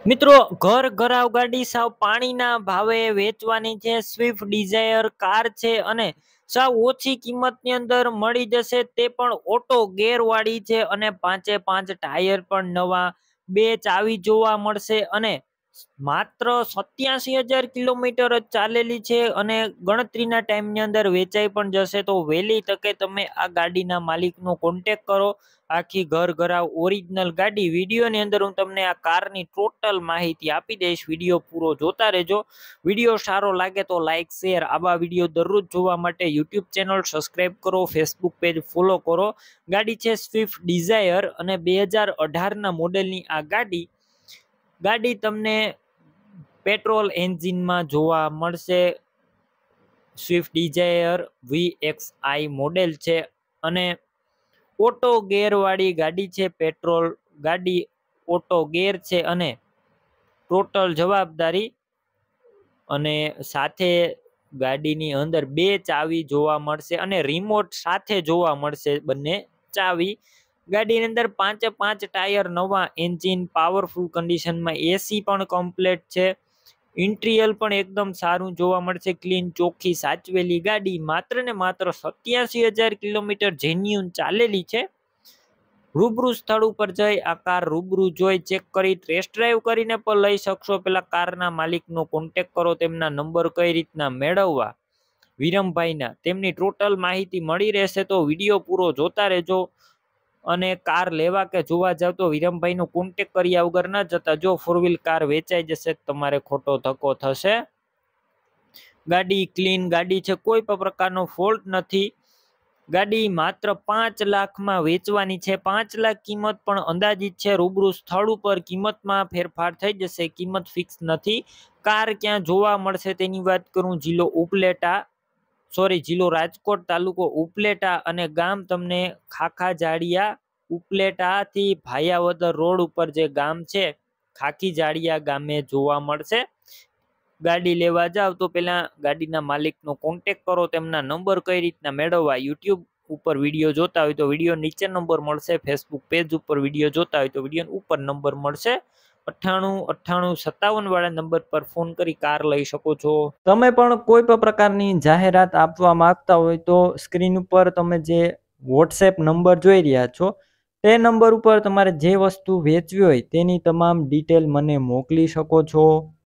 મિત્રો, ઘર ઘરાવ ગાડી સાવ પાણીના ભાવે વેચવાની છે. સ્વિફ્ટ ડિઝાયર કાર છે અને સાવ ઓછી કિંમતની અંદર મળી જશે. તે પણ ઓટો ગેર વાળી છે અને પાંચે પાંચ ટાયર પણ નવા, બે ચાવી જોવા મળશે અને માત્ર 87,000 કિલોમીટર જ ચાલેલી છે અને ગણતરીના ટાઈમની અંદર વેચાઈ પણ જશે. તો વહેલી તકે તમે આ ગાડીના માલિકનો કોન્ટેક કરો. આખી ઘર ઘરાવ ઓરિજિનલ ગાડી વિડીયોની અંદર હું તમને આ કારની ટોટલ માહિતી આપી દઈશ. વિડીયો પૂરો જોતા રહેજો. વિડીયો સારો લાગે તો લાઈક શેર, આવા વિડીયો દરરોજ જોવા માટે યુટ્યુબ ચેનલ સબસ્ક્રાઈબ કરો, ફેસબુક પેજ ફોલો કરો. ગાડી છે સ્વિફ્ટ ડિઝાયર અને 2018ના મોડેલની આ ગાડી તમને પેટ્રોલ એન્જિનમાં જોવા મળશે. સ્વિફ્ટ ડિઝાયર VXI મોડેલ છે અને ઓટો ગેર વાળી ગાડી છે. પેટ્રોલ ગાડી ઓટો ગેર છે અને ટોટલ જવાબદારી અને સાથે ગાડીની અંદર બે ચાવી જોવા મળશે અને રિમોટ સાથે જોવા મળશે. બંને ચાવી ગાડીની અંદર પાંચે પાંચ ટાયર નવા, એન્જિન પાવરફુલ કન્ડિશનમાં, એસી પણ કમ્પ્લીટ છે. ઇન્ટિરિયર પણ એકદમ સારું જોવા મળશે. ક્લીન, ચોખ્ખી, સાચવેલી ગાડી માત્ર ને માત્ર 87,000 કિલોમીટર જેન્યુન ચાલેલી છે. રૂબરૂ સ્થળ ઉપર જઈ આ કાર રૂબરૂ જોઈ ચેક કરી ટેસ્ટ ડ્રાઈવ કરીને પણ લઈ શકશો. પેલા કારના માલિકનો કોન્ટેક કરો. તેમના નંબર કઈ રીતના મેળવવા વિરમભાઈના, તેમની ટોટલ માહિતી મળી રહેશે. તો વિડીયો પૂરો જોતા રહેજો અને કાર લેવા કે જોવા જાવ તો વિરમભાઈનો કોન્ટેક કર્યા વગર ન જતા. જો 4 વ્હીલ કાર વેચાઈ જશે તમારે ખોટો ધક્કો થશે. ગાડી ક્લીન ગાડી છે, કોઈ પણ પ્રકારનો ફોલ્ટ નથી. ગાડી માત્ર 5 લાખમાં વેચવાની છે. 5 લાખ કિંમત પણ અંદાજિત છે. રૂબરૂ સ્થળ ઉપર કિંમતમાં ફેરફાર થઈ જશે. કિંમત ફિક્સ નથી. કાર ક્યાં જોવા મળશે તેની વાત કરું. જિલ્લો રાજકોટ, તાલુકો ઉપલેટા અને ગામ તમને ખાખા જાડિયા. ઉપલેટાથી ભાયાવદર રોડ ઉપર જે ગામ છે ખાખી જાડિયા ગામે જોવા મળશે. ગાડી લેવા જાવ તો પેલા ગાડીના માલિકનો કોન્ટેક કરો. તેમના નંબર કઈ રીતના મેળવવા, યુટ્યુબ ઉપર વિડીયો જોતા હોય તો વિડીયો નીચે નંબર મળશે. ફેસબુક પેજ ઉપર વિડીયો જોતા હોય તો વિડીયો ઉપર નંબર મળશે. 989857 વાળા નંબર પર ફોન કરી કાર લઈ શકો છો. તમે પણ કોઈ પણ પ્રકારની જાહેરાત આપવા માંગતા હોય તો સ્ક્રીન ઉપર તમે જે વોટ્સએપ નંબર જોઈ રહ્યા છો તે નંબર ઉપર તમારે જે વસ્તુ વેચવી હોય તેની તમામ ડિટેલ મને મોકલી શકો છો.